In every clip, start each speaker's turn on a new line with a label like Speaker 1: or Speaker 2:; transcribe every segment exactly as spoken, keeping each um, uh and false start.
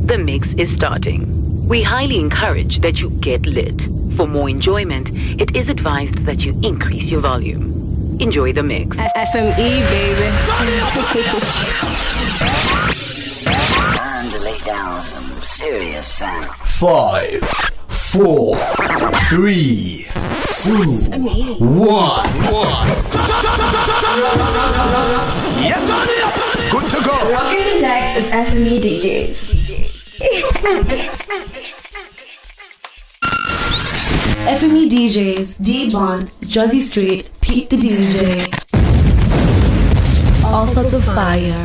Speaker 1: The mix is starting. We highly encourage that you get lit. For more enjoyment, it is advised that you increase your volume. Enjoy the mix.
Speaker 2: F M E, baby.
Speaker 3: Time to lay down some serious sound.
Speaker 4: Five, four, three, two, one, one.
Speaker 5: Yep. Good to go.
Speaker 6: Rocking the decks, it's F M E D Js. D Js.
Speaker 7: F M E D Js, D-Bond, Jersey Street, Pete the D J. All sorts of fire.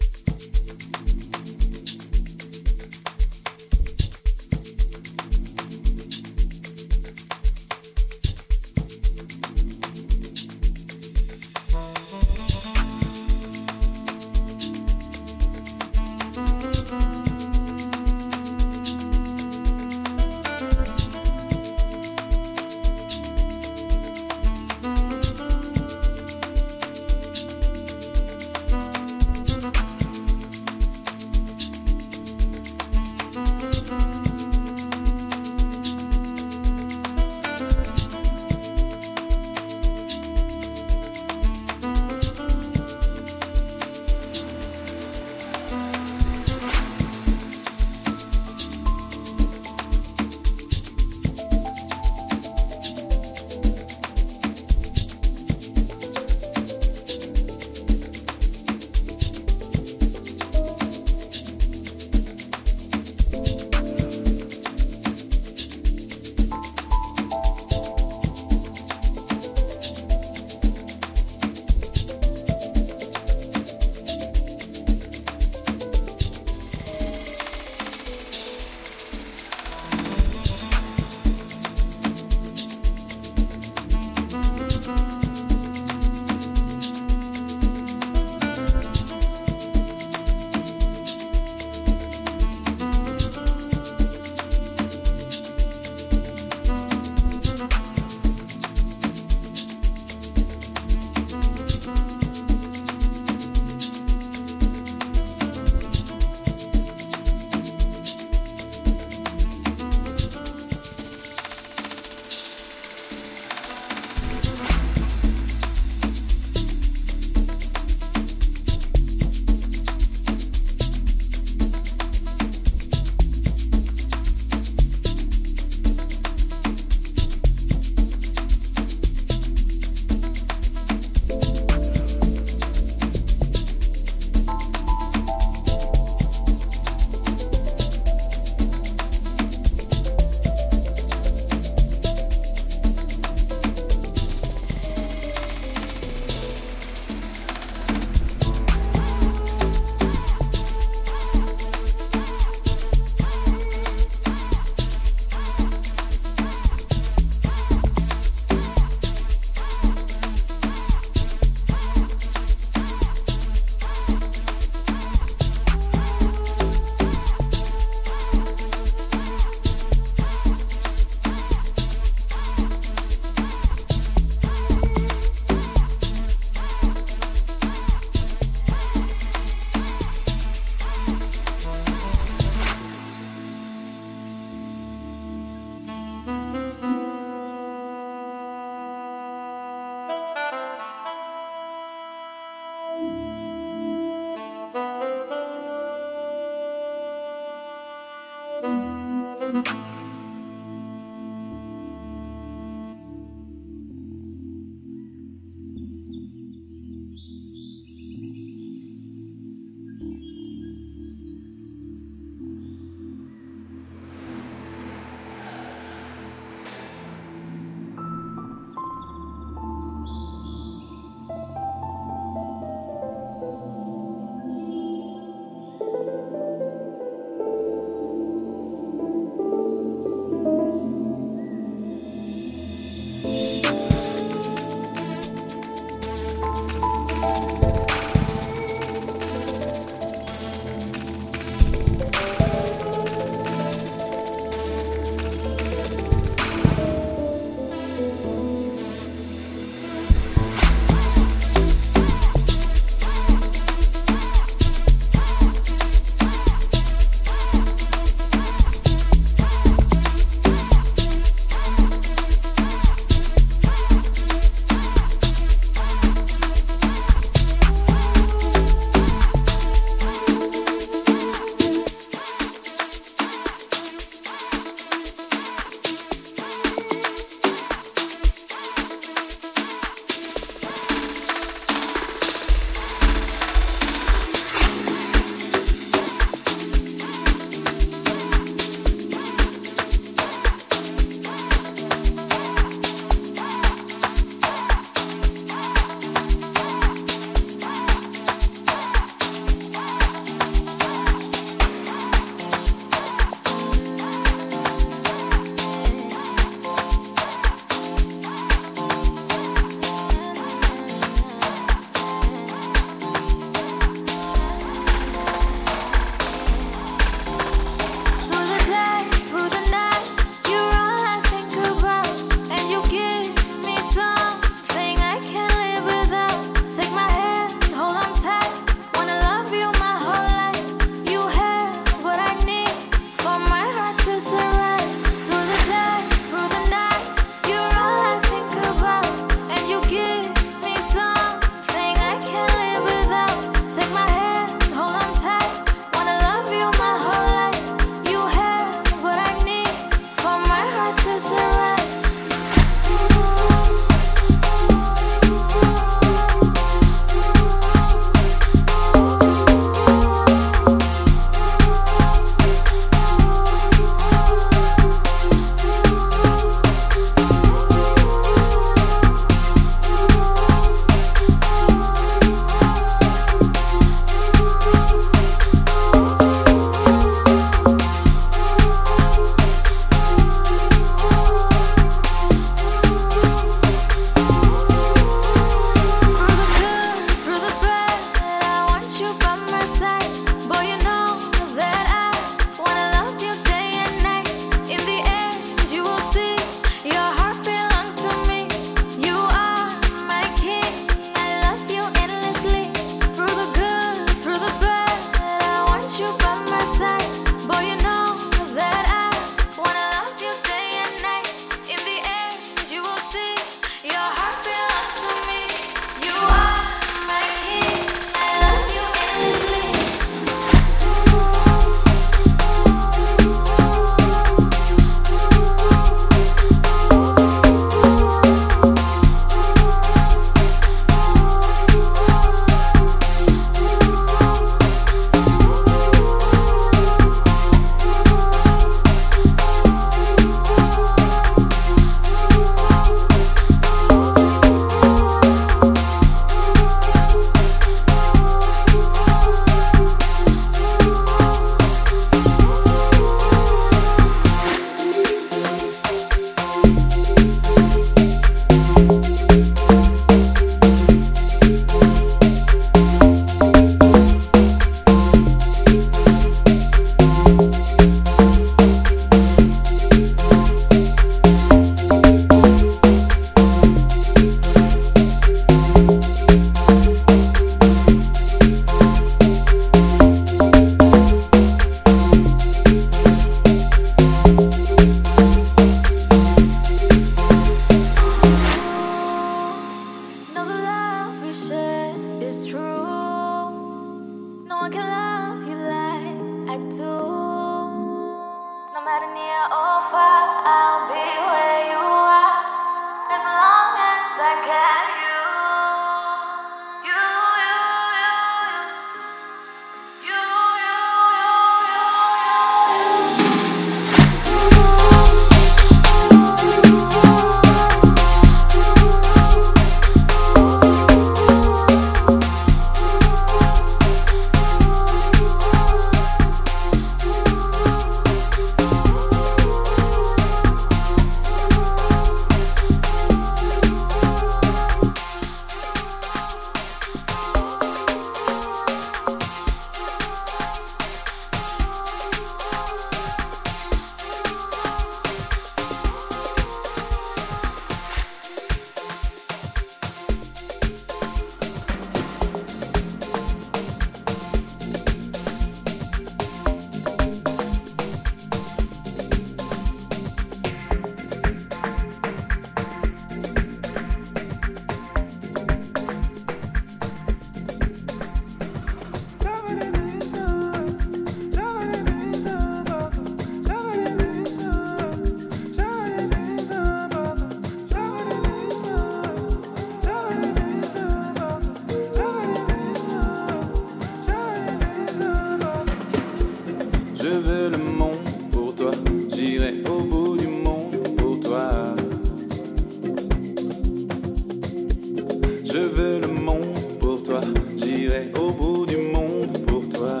Speaker 2: Je veux le monde pour toi, j'irai au bout du monde pour toi.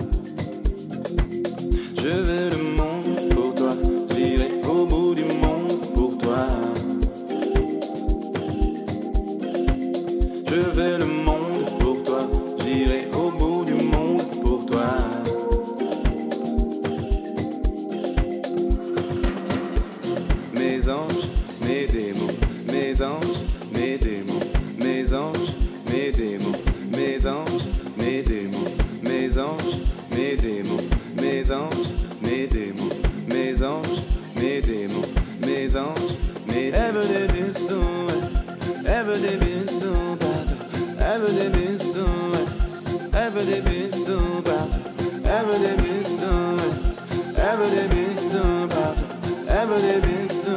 Speaker 2: Je veux le monde pour toi, j'irai au bout du monde pour toi. Je veux le monde pour toi, j'irai au bout du monde pour toi. Mes anges, mes démons, mes anges, mes démons, mes anges, mes démons, mes anges, mes démons, mes anges, mes démons, mes anges, mes démons, mes anges, mes démons, mes anges, mes ever they been so, ever they been so bad, ever they been so, ever they been so bad, ever they been so, ever they been so bad, ever they been so.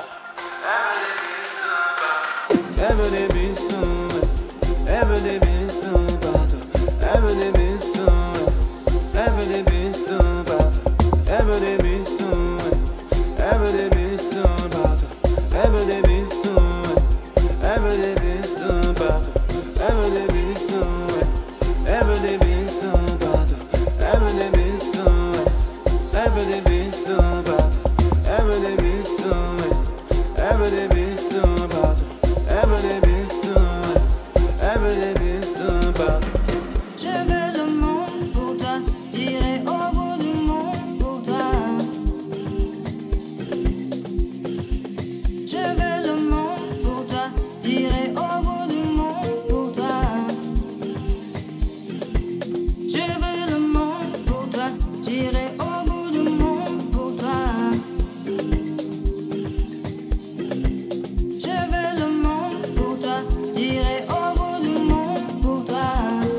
Speaker 2: Ever they been so, ever they been so bad, ever they been so, ever they been so bad, ever they been so, ever they been so bad, ever they been so, ever they been so bad, ever they been so, ever they been so bad, ever they been so, ever they been so bad, ever they been so, ever they been so bad. Ever they been so, ever they been so bad.
Speaker 8: Je veux le monde pour toi, j'irai au bout du monde pour toi. Je veux le monde pour toi, j'irai au bout du monde pour toi. Je veux le monde pour toi, j'irai au bout du monde pour toi. Je veux le monde pour toi, j'irai au bout du monde pour toi.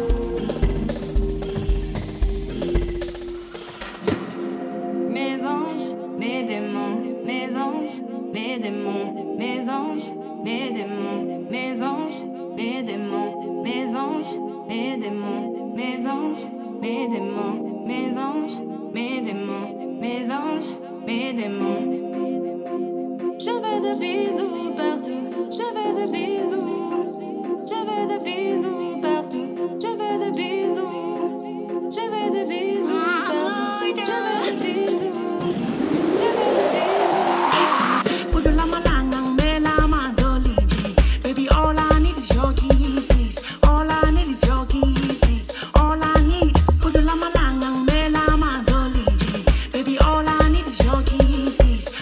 Speaker 8: Mes anges, mes démons, mes anges, mes démons, mes anges, mes démons, mes anges, mes démons, mes anges, mes démons, mes anges, mes démons, mes anges, mes démons, mes anges, mes démons. Je veux de bisous partout, je veux de bisous, je veux de bisous partout, je veux de bisous, je veux de bisous partout, je veux de bisous, je veux de bisous.
Speaker 9: Put the lama langa, me lama zoliji. Baby, all I need is your kisses. All I need is your kisses. All I need. Put the lama langa, me lama zoliji. Baby, all I need is your kisses.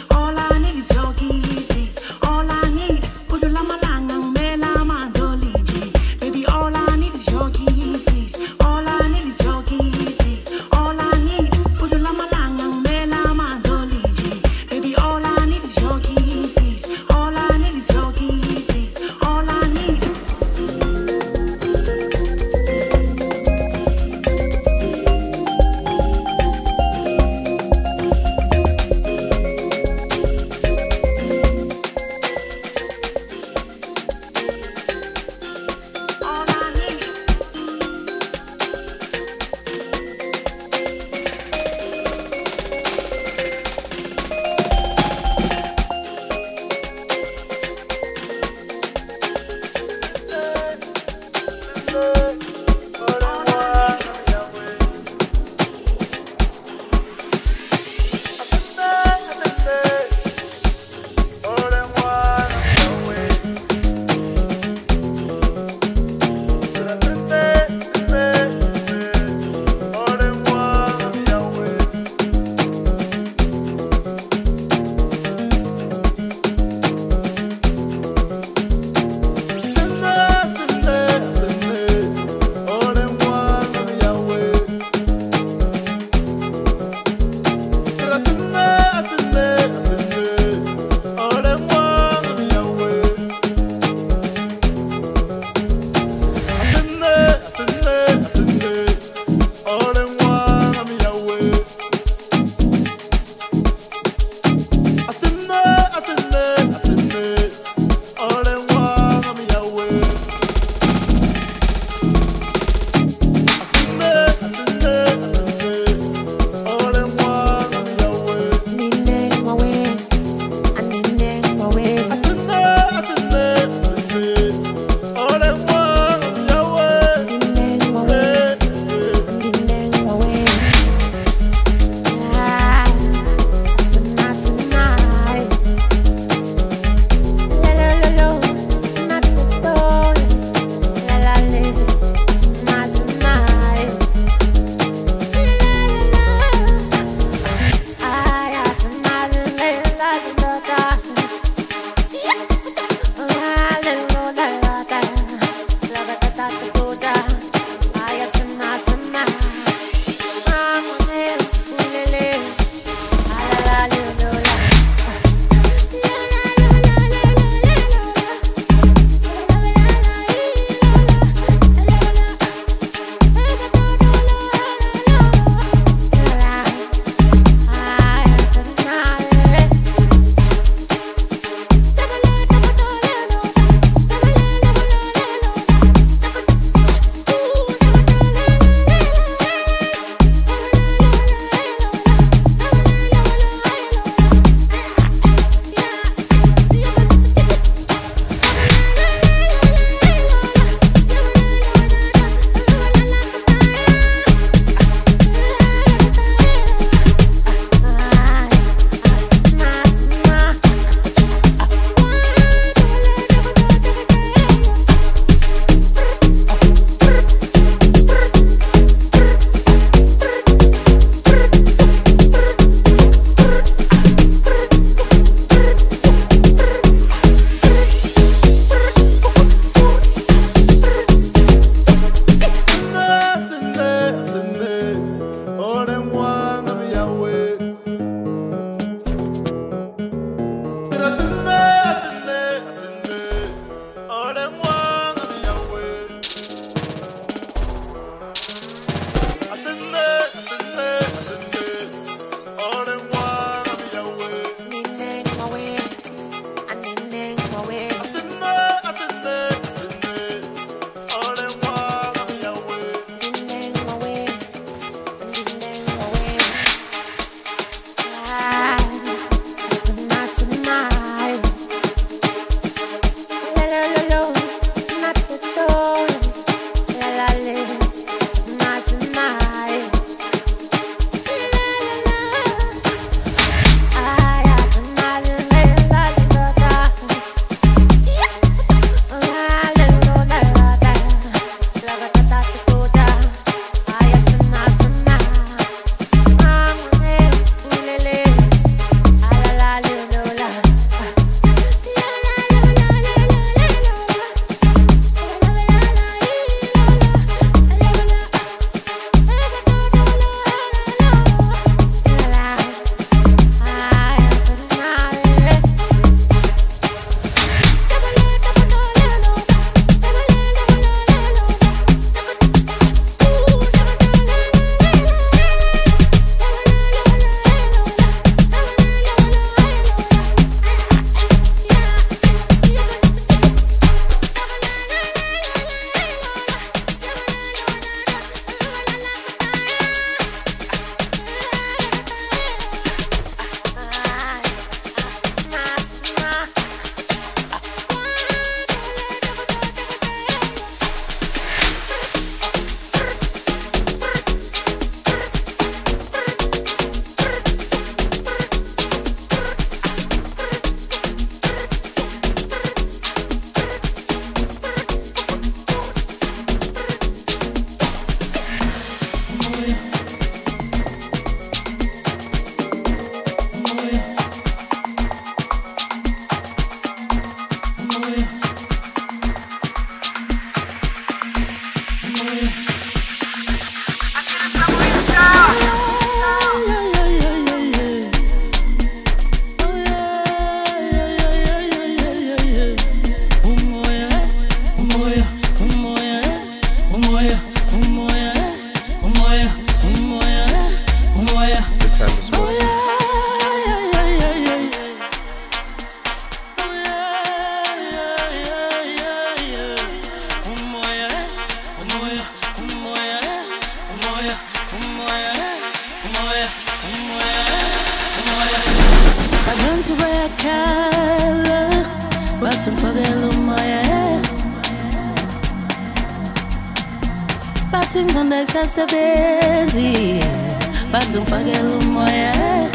Speaker 10: bathi ngqondo isasebenzi bathi ngifakela umoya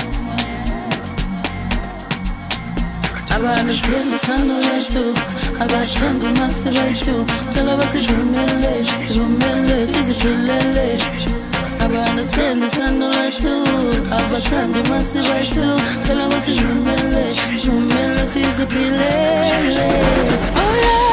Speaker 10: abantu sithanda lethu abathanda masibethu cela basivumele sivumele siziphilele abantu sithanda lethu abathanda masibethu cela basivumele sivumele siziphilele oh yeah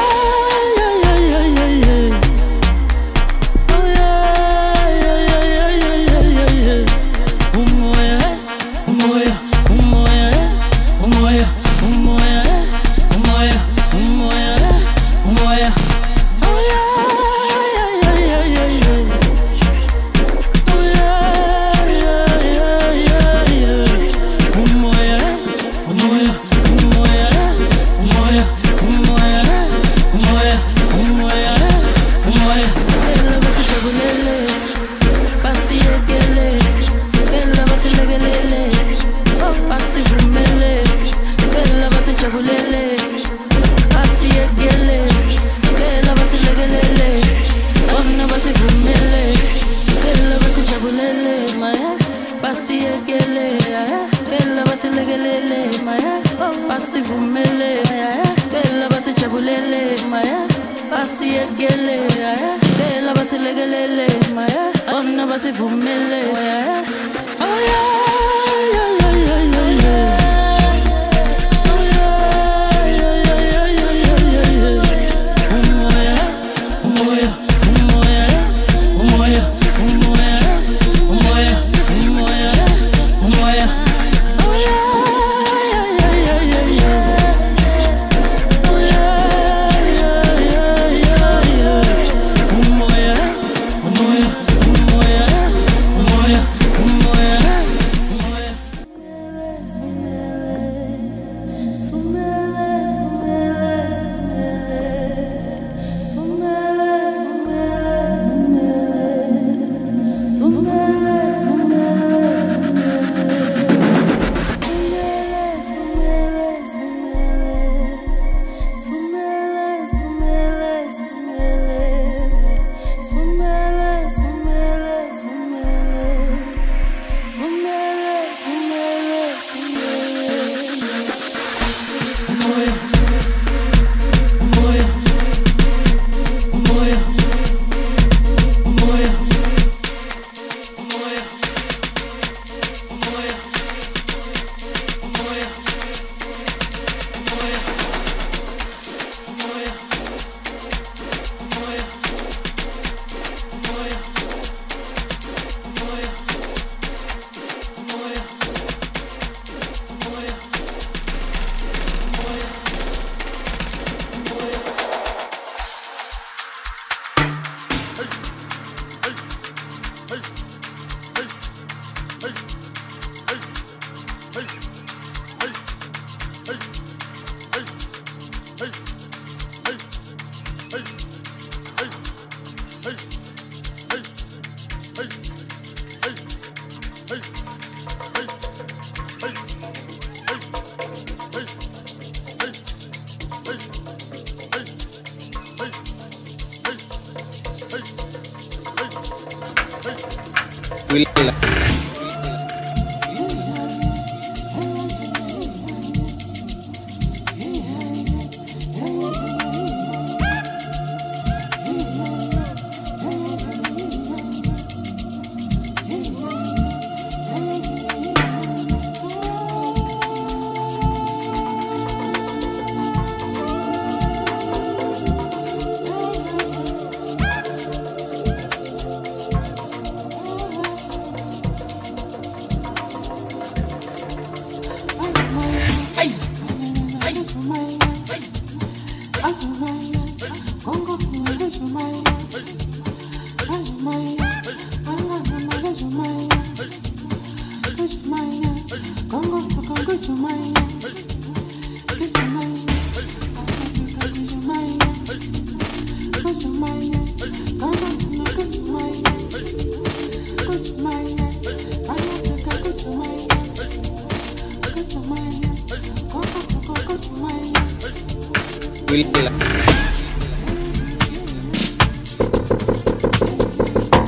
Speaker 11: Will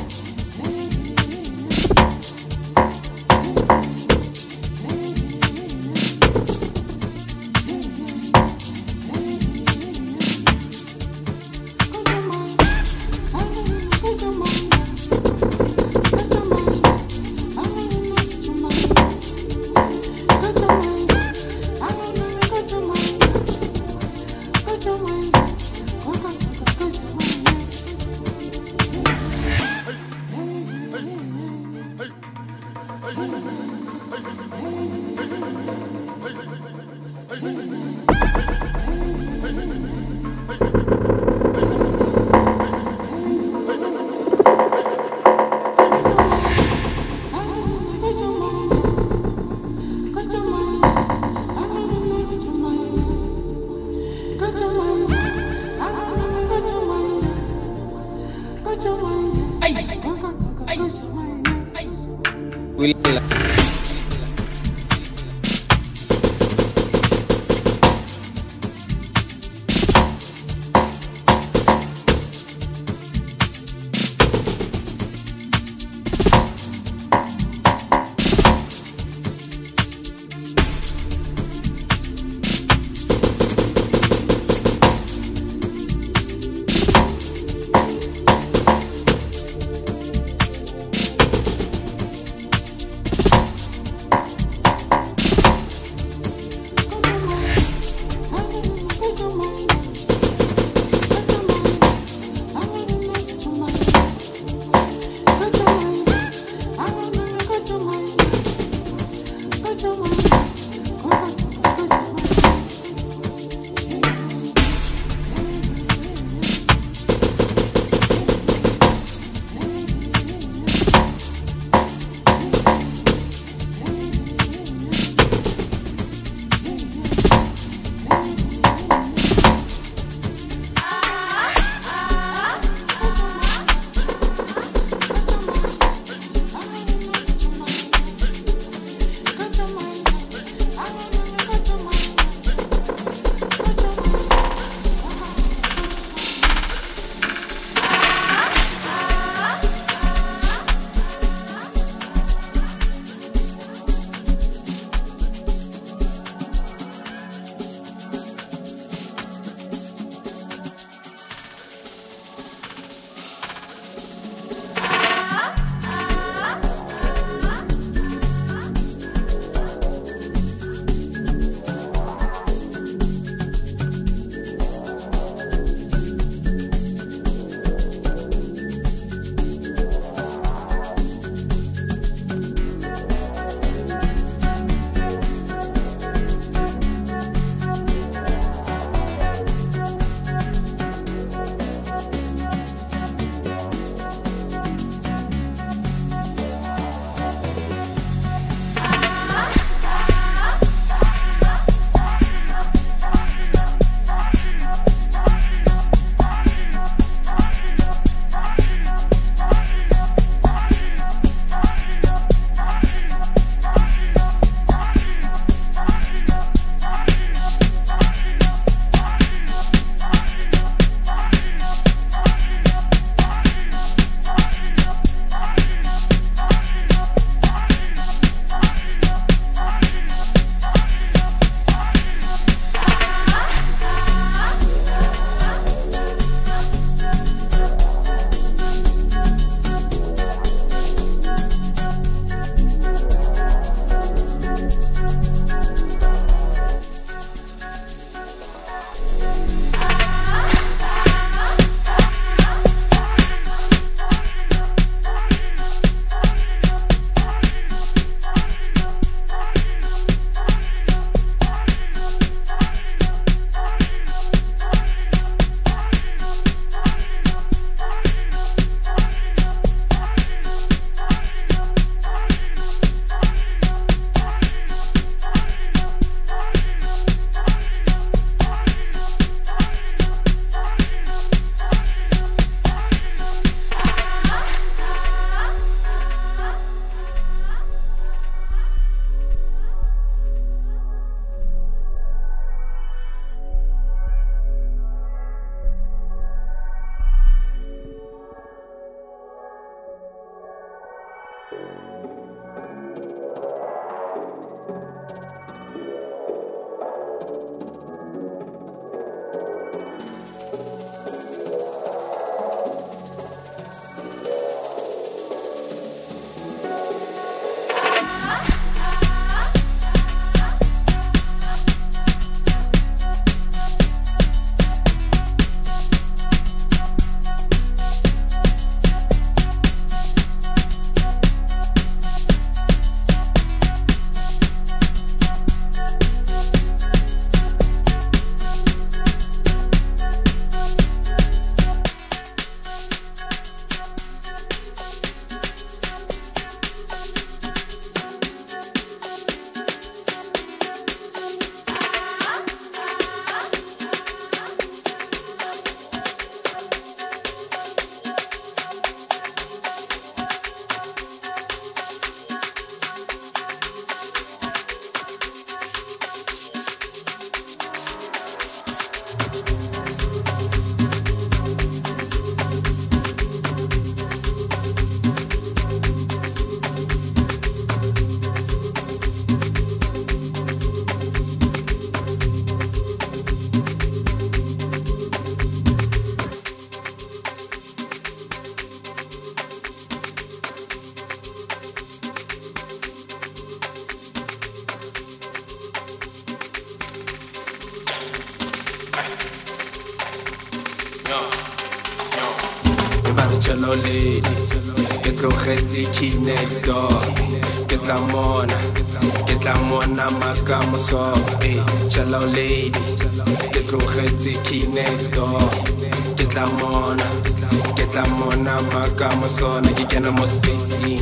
Speaker 2: Cello lady, get through headsy key next door. Get la mona, get la mona, magamo so. Hey, cello lady, get through headsy key next door. Get la mona, get la mona, magamo so. Nigga get no more spacey,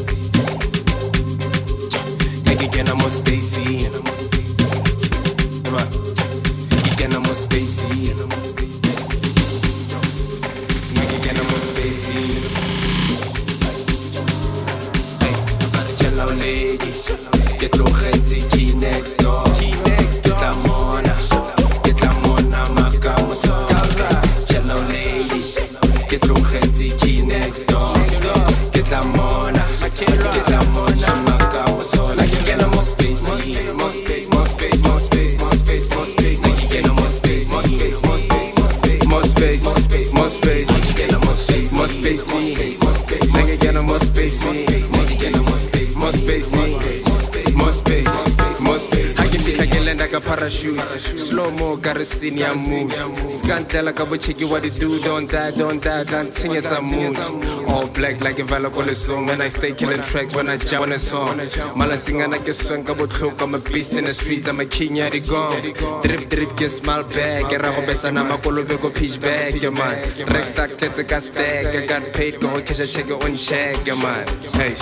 Speaker 2: nigga get no more spacey. Come on, you get no more spacey. Cello lady, get through headsy key next door. Get la mona, get la mona, magamo so. Cello lady, get through headsy key next door. Get la mona, get la mona, magamo so. Like you get no more space, more space, more space, more space, more space, more space. Like you get no more space, more space, more space, more space, more space, more space, more space. Like you get no more space, more space, more space, more space. Like you get no more space, more space, more space, more space, more space, more space. I can be like a land like a parachute. Slow mo, got a senior move. Scandal like a checky what it do. Don't die, don't die, don't sing it's a mood. All black like a valuable song. And I stay killing tracks when I jump on a song. Malansing and I get swung about cloak. I'm a beast in the streets, I'm a king, yeah, they gone. Drip, drip, get small bag. Get a hobby, and I'm a polo go peach bag, yeah, man. Rex sack, let's a gas tag. I got paid, go cash a check it on check, yeah, man. Hey.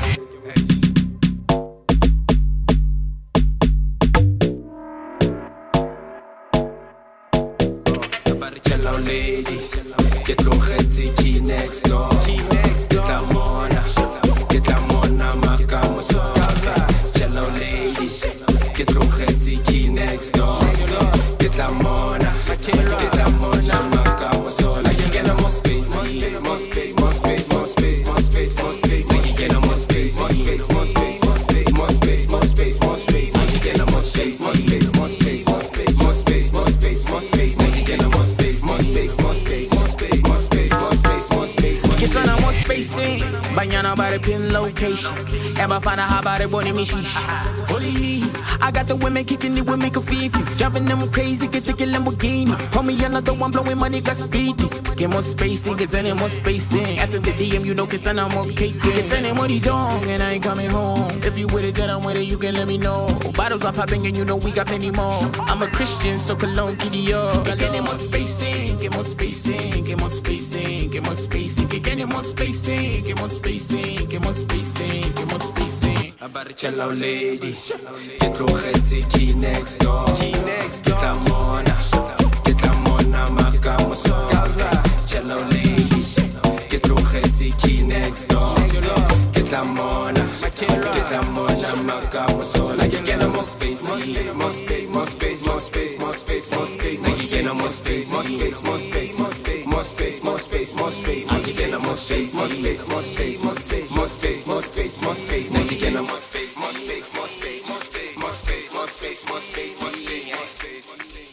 Speaker 2: Cello lady, get through headsy key next door. Get la mona, get la mona, magamo so. Cello lady, get through headsy key next door. Get la mona, get la mona, magamo so. Like you get no more space, more space, more space, more space, more space, more space, more space. Like you get no more space, more space, more space, more space, more space, more space, more space. Like you get no more space, more space, more space, more space, more space, more space, more space. Like you get no more space, more space, more space, more space, more space, more space, more space.
Speaker 9: Get on more spacing, banyana by the pin location. Ever find a hot body body me shish. Holy, I got the women kicking it with me coffee. Driving them crazy, get the Lamborghini. Call me another one blowing money, got speedy. Get more spacing, get any more spacing. After the D M, you know, get on more cake. Get any money dong, and I ain't coming home. If you with it, then I'm with it, you can let me know. Bottles are popping, and you know we got plenty more. I'm a Christian, so cologne, giddy up. Get any more spacing, get more spacing, get more spacing, get more spacing, get any more spacing, get more spacing, get more spacing, get more spacing.
Speaker 2: About a cello lady, get through headsy key next door. Get la mona, get la mona, magamo so. Cello lady, get through headsy key next door. Get la mona, get la mona, magamo so. Like you get no more space, more space, more space, more space, more space, more space, more space. Like you get no more space, more space, more space, more space, more space, more space, more space. Like you get no more space, more space, more space, more space, more space, more space, more space. Like you get no more space, more space, more space, more space, more space, more space, more space, more space, more space.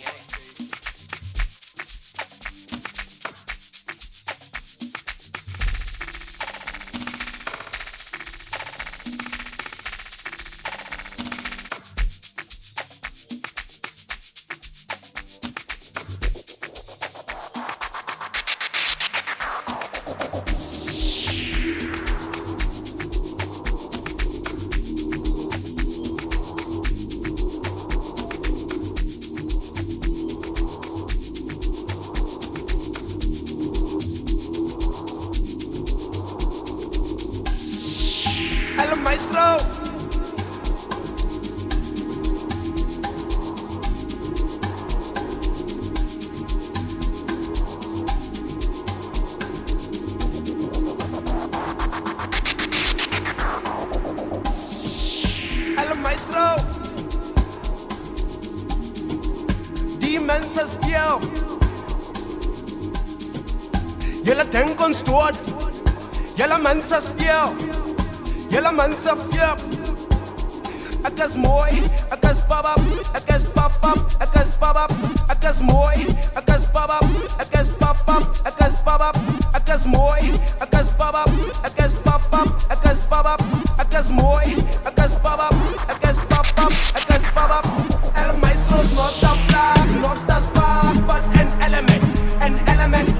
Speaker 5: Maestro. El maestro. Die mensen speel. Jullie denken stoort. Jullie mensen speel. Jullie mensen speel. Ik is mooi, ik is papa, ik is papa, ik is papa, ik is mooi, ik is papa, ik is papa, ik is papa, ik is mooi, ik is papa, ik is papa, ik is papa, ik is mooi, ik is papa, ik is papa, ik is papa. El maestro is not a flag, not a spark, but an element, an element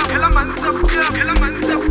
Speaker 5: fear, yalla man tough fear, yalla man tough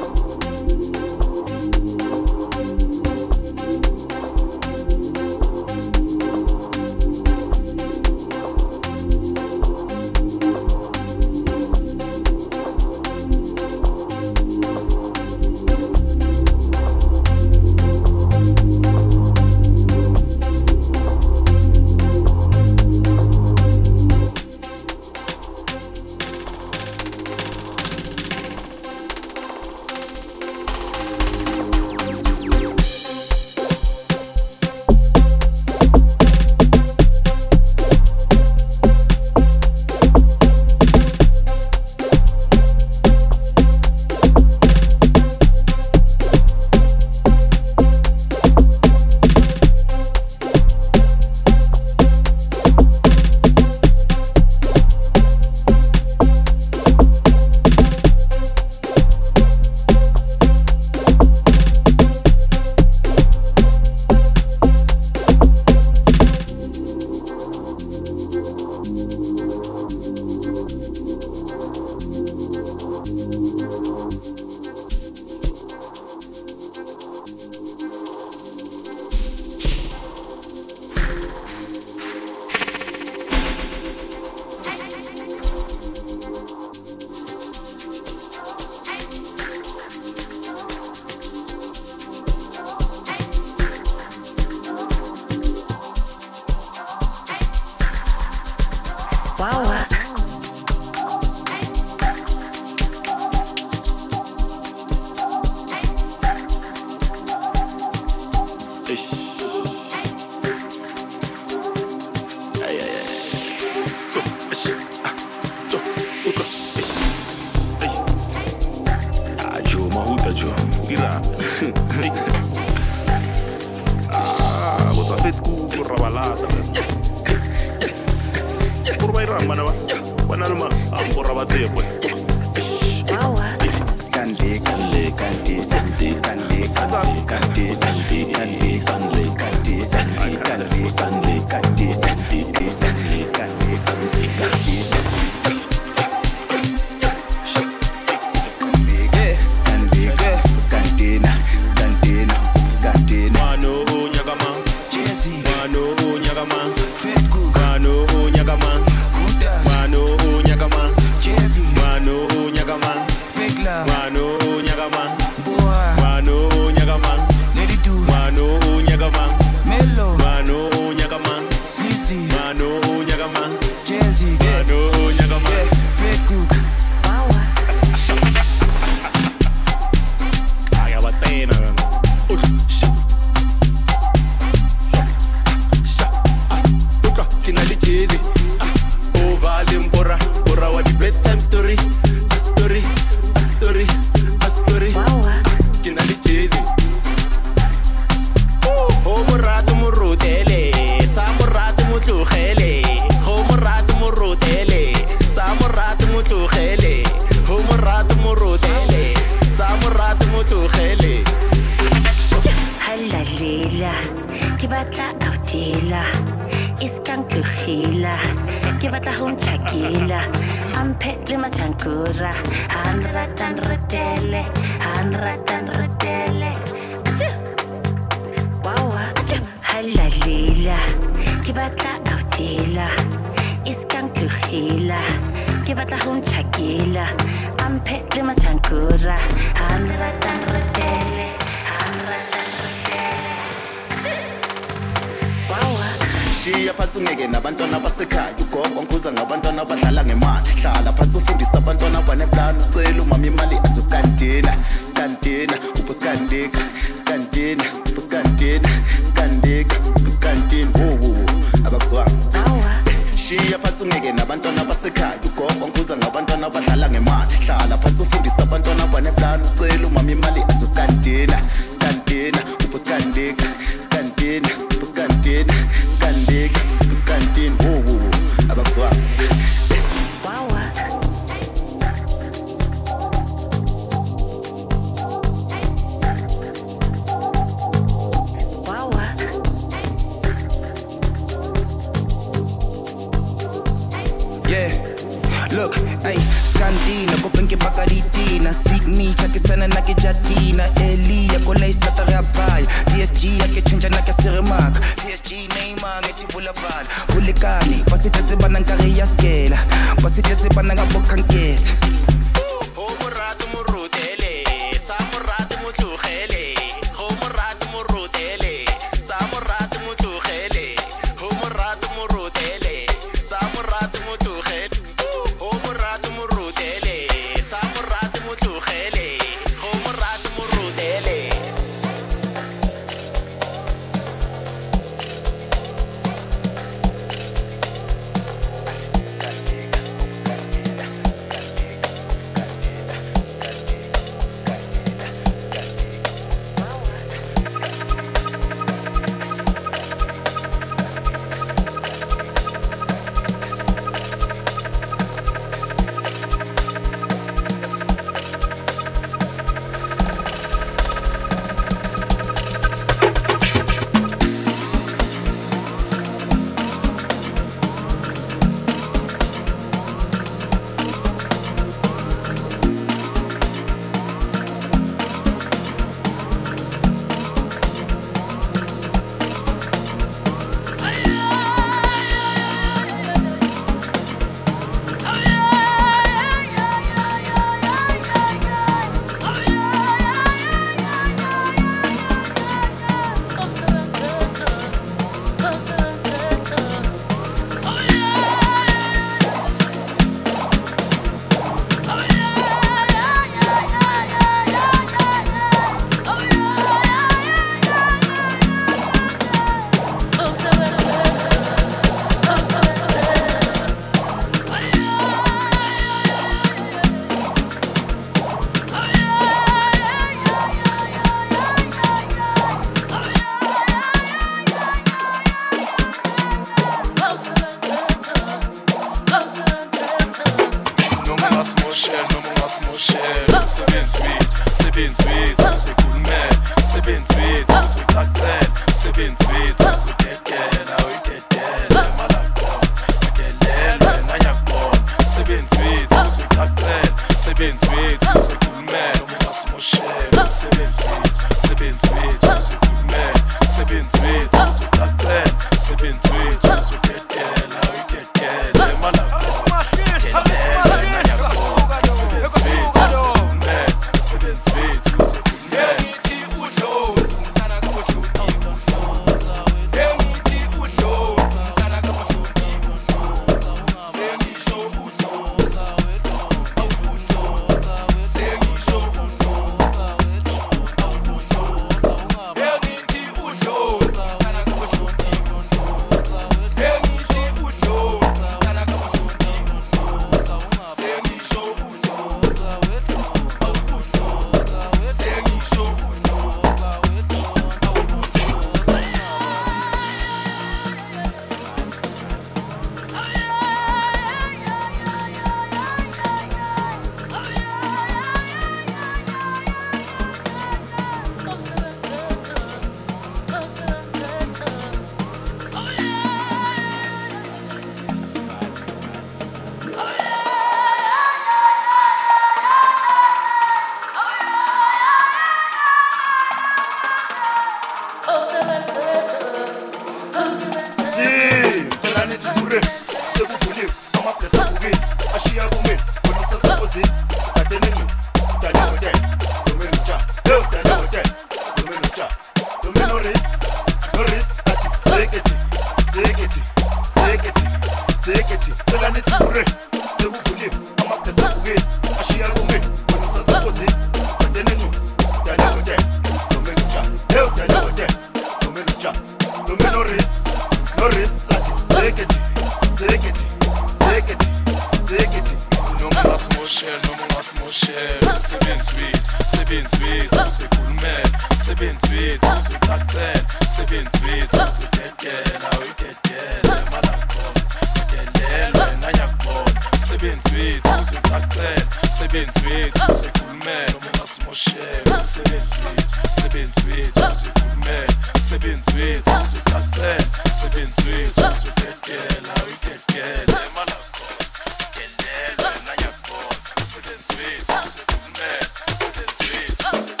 Speaker 11: sebenzi wethu uzothathela sebenzi wethu uzodedela uyidedela emalakhost udelelwe nanyakhona sebenzi wethu uzothathela sebenzi wethu uzokhulumela umasimoshela sebenzi wethu sebenzi wethu uzokhulumela sebenzi wethu uzothathela sebenzi wethu uzodedela uyidedela emalakhost udelelwe nanyakhona sebenzi wethu uzokhulumela sebenzi wethu uzokhulumela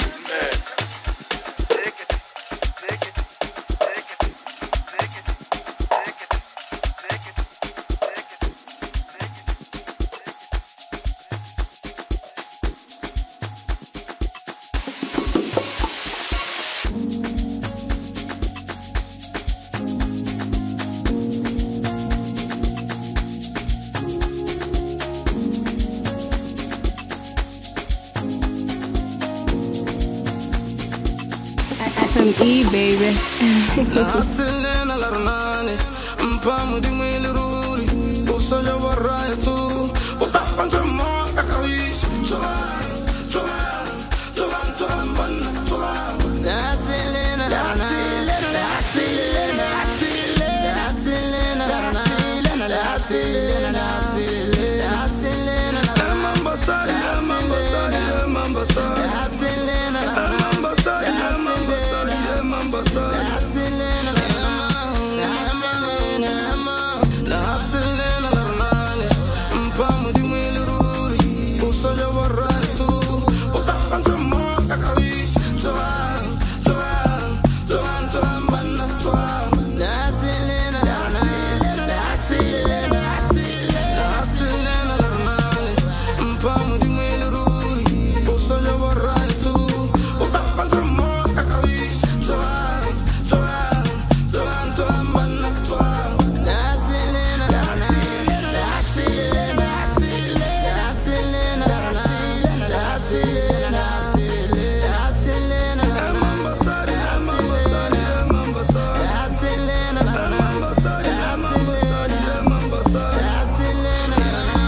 Speaker 8: F M E, baby.
Speaker 12: Nasilena larnane, mpamu di mwili ruri, usoja waraya tu, utapanjwa mwaka kawishi, tuan, tuan, tuan, tuan, bana, tuan. Nasilena larnane, Nasilena, Nasilena, Nasilena, Nasilena, Nasilena, Nasilena, Nasilena, Mambasari, Mambasari, Mambasari, Nasilena, Mambasari, Mambasari, Mambasari, Nasilena, Nasilena, Nasilena, Larnane, mpamu di mwili ruri, usoja warari tu, utapanjwa mwaka kawishi, tuan, tuan, tuan, tuan, bana, tuan. Nasilena, Nasilena, Nasilena, Nasilena, Larnane, mpamu di mwili ruri, usoja warari tu, utapanjwa mwaka kawishi, tuan, tuan, tuan, tuan, bana, tuan. Nasilena, Nasilena, Nasilena, Nasilena, Nasilena, Nasilena, Mambasari, Mambasari, Mambasari, Nasilena, Mambasari, Mambasari, Mambasari, Nasilena.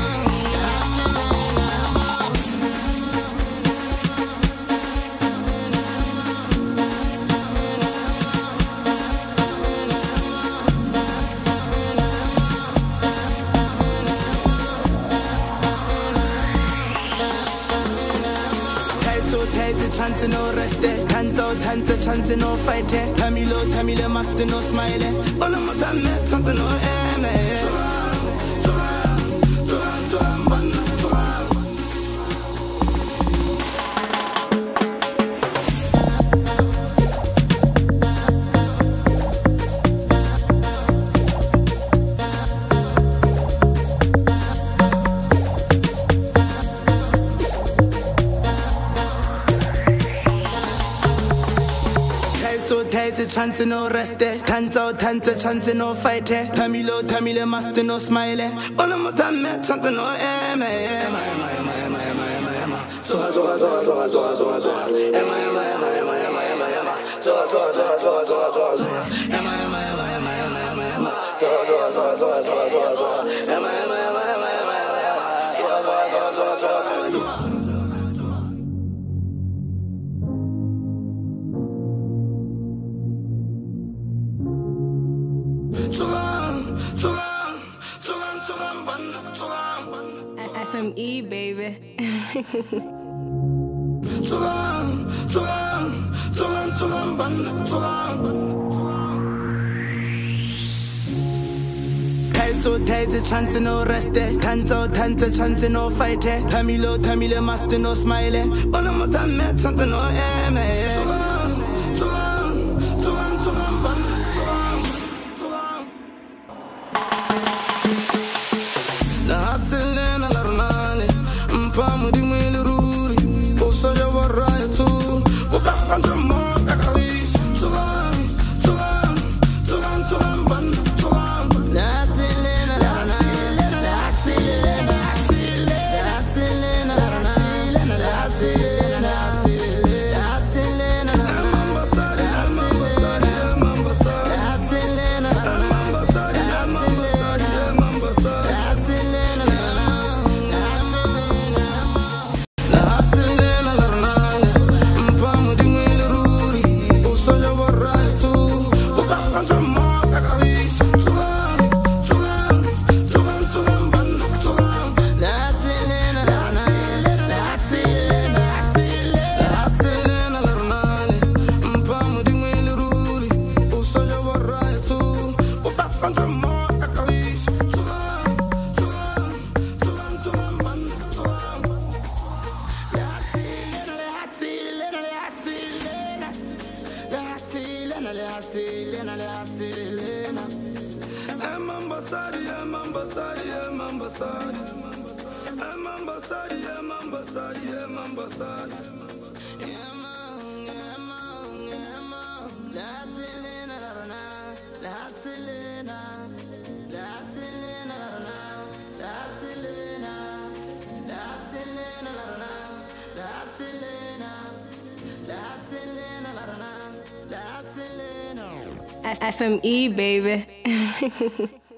Speaker 12: Taito, taito, chante no reste. Tanto, tanto, chante no fighte. Tamilo, tamile, master no smile. Ola motame, chante no eme. Tuan, tuan, tuan, tuan, bana, tuan. Taito, taito, chante no reste. Tanto, tanto, chante no fighte. Tamilo, tamile, master no smile. Ola motame, chante no eme. Ema, ema, ema, ema, ema, ema, ema. Soha, soha, soha, soha, soha, soha, soha. Ema, ema, ema, ema, ema, ema, ema. Soha, soha, soha, soha, soha, soha, soha. Ema, ema, ema, ema, ema, ema, ema. Soha, soha, soha, soha, soha, soha, soha. Ema, ema, ema, ema, ema, ema, ema. Soha, soha, soha, soha, soha, soha, soha. Tuan, tuan, tuan, tuan, bana, tuan.
Speaker 8: F M E, baby.
Speaker 12: Tuan, tuan, tuan, tuan, bana, tuan. Taito, taito, chante no reste. Tanto, tanto, chante no fighte. Tamilo, tamile, master no smile. Ola motame, chante no eme. Tuan, tuan, tuan, tuan, bana, tuan, tuan. Nasilena, Larnane, mpamu di mwili ruri, usoja waraya tu, utapanjwa mwaka kawishi, tuan, tuan, tuan, tuan, bana, tuan. Nasilena, Nasilena, Nasilena, Nasilena, Nasilena, Nasilena, Nasilena, Lena, le hasi, Lena, le hasi, Lena.
Speaker 5: Emambasari, emambasari, emambasari. Emambasari, emambasari, emambasari.
Speaker 12: Emang, emang, emang. Le hasi, Lena, la rana. Le hasi, Lena. Le hasi, Lena, la rana. Le hasi, Lena. Le hasi, Lena, la rana. Le hasi, Lena. Le hasi, Lena, la rana. Le hasi, Lena.
Speaker 13: F M E, baby.